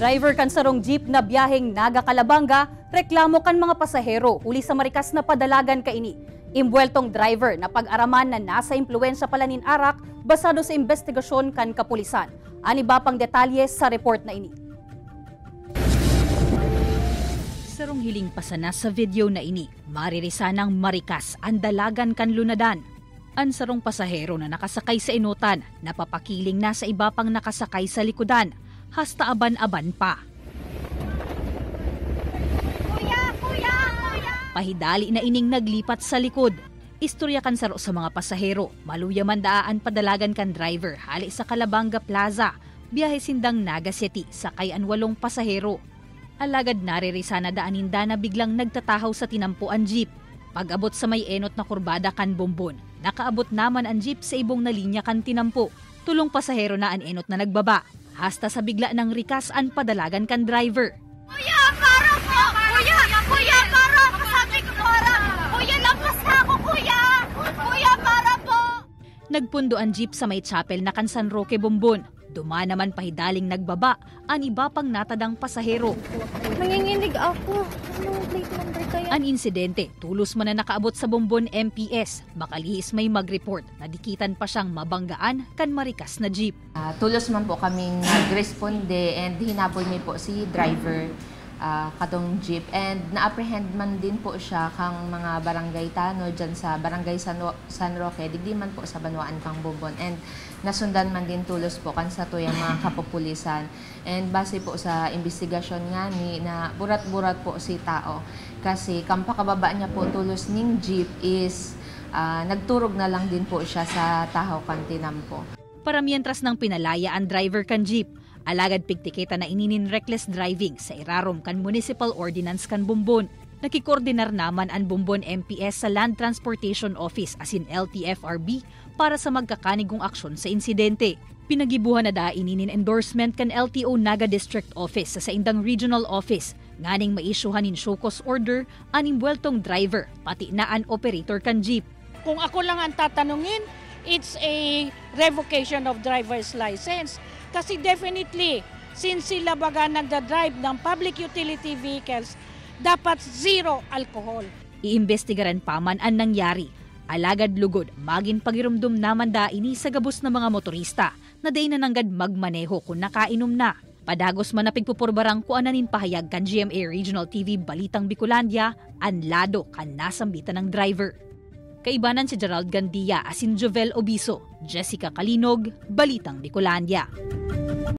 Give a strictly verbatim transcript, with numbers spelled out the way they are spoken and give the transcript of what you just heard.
Driver kan sarong jeep na biyaheng Naga Calabanga, reklamo kan mga pasahero uli sa marikas na padalagan kaini. Imbueltong driver na pag-araman na nasa impluensya pala nin arak basado sa investigasyon kan kapulisan. Ani ba pang detalye sa report na ini? Sarong hiling pasana sa video na ini, maririsanang marikas ang dalagan kan lunadan. Ang sarong pasahero na nakasakay sa inutan, napapakiling na sa iba pang nakasakay sa likodan. Hasta aban-aban pa. Kuya, kuya, kuya! Pahidali na ining naglipat sa likod. Istorya kan saro sa mga pasahero. Maluya man daan padalagan kan driver hali sa Calabanga Plaza. Biyahe sindang Naga City sakay an walong pasahero. Alagad naririsa na daaninda na biglang nagtatahaw sa tinampuan jeep. Pag-abot sa may enot na kurbada kan Bombon, nakaabot naman ang jeep sa ibong na linya kan tinampo. Tulong pasahero na an enot na nagbaba. Hasta sa bigla ng rikas ang padalagan kan driver. Kuya, para po! Kuya, kuya, para! Sabi ko para! Kuya, lampas na ako, kuya! Kuya, para po! Nagpundo ang jeep sa may chapel na kan San Roque, Bombon. Duma naman pahidaling nagbaba ang iba pang natadang pasahero. Nanginginig ako. Anong plate number kaya? Ang insidente, tulos man na nakaabot sa Bombon M P S. Makalihis may mag-report na dikitan pa siyang mabanggaan kan marikas na jeep. Uh, tulos man po kaming nag-responde and hinabol mi po si driver uh, katong jeep. And na-apprehend man din po siya kang mga barangay tano dyan sa barangay San, San Roque, digdi man po sa Banwaan kang Bombon. And nasundan man din tulos po kan sa tuyang mga kapupulisan. And base po sa investigasyon nga ni na burat-burat po si tao. Kasi kampakababa niya po tulos ning jeep is uh, nagturog na lang din po siya sa tahaw kan tinampo. Para mientras nang pinalaya ang driver kan jeep, alagad pigtiketa na ininin reckless driving sa irarom kan Municipal Ordinance kan Bombon. Nakikoordinar naman ang Bombon M P S sa Land Transportation Office as in L T F R B para sa magkakanigong aksyon sa insidente. Pinagibuhan na da ininin endorsement kan L T O Naga District Office sa Saindang Regional Office. Nganing maisyuhan in show cause order ang imbueltong driver pati na ang operator kan jeep. Kung ako lang ang tatanungin, it's a revocation of driver's license. Kasi definitely, since sila baga nagda-drive ng public utility vehicles, dapat zero alcohol. Iimbestigaran pa man ang nangyari. Alagad lugod, magin pagirumdum naman da ini sa gabos ng mga motorista na day na nanggad magmaneho kung nakainom na. Padagos man na pigpupurbarang kung ananin pahayag kan G M A Regional T V Balitang Bicolandia, anlado kan nasambitan ng driver. Kaibanan si Gerald Gandia asin Jovel Obiso, Jessica Kalinog, Balitang Bicolandia.